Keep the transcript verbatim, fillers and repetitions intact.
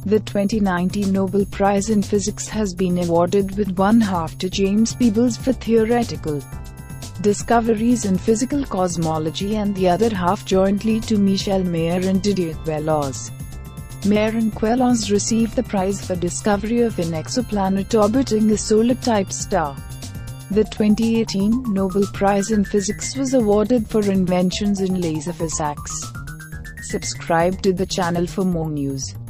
The twenty nineteen Nobel Prize in Physics has been awarded with one half to James Peebles for theoretical discoveries in physical cosmology and the other half jointly to Michel and Didier Queloz. and Queloz received the prize for discovery of an exoplanet orbiting a solar-type star. The twenty eighteen Nobel Prize in Physics was awarded for inventions in laser physics. Subscribe to the channel for more news.